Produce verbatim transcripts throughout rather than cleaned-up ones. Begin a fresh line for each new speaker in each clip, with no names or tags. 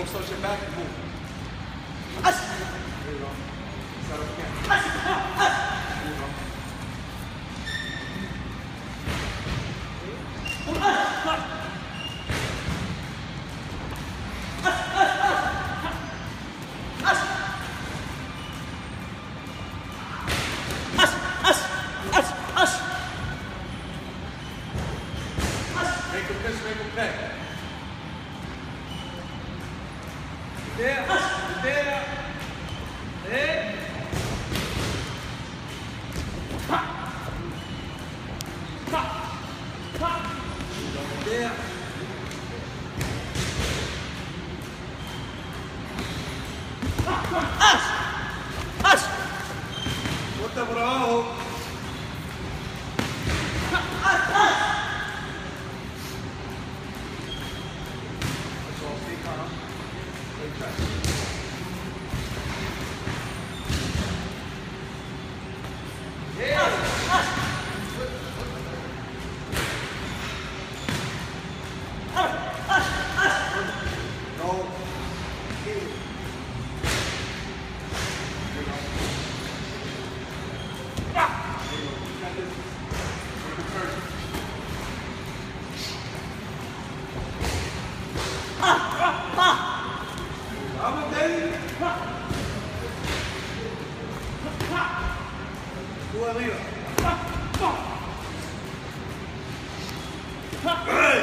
switch your back and move. There you go. Set up again. There you go. Make him pitch, make him pay. There, there, there. Ha! Ha! Ha! There. As! As! Bota pra abajo. As! As! Stay calm. Stay tight. Vamos, David. Tú arriba. Hey.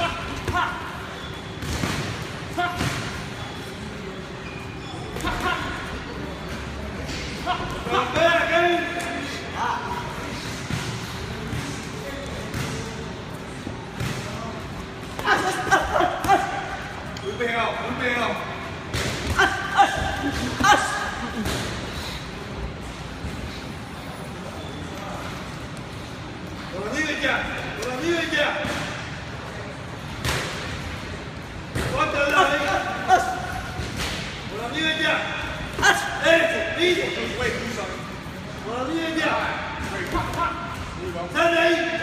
Muy pegado, muy pegado. Por arriba ya, por arriba ya. Otra vez. Por arriba ya. Eso, listo. Por arriba ya. Sale ahí.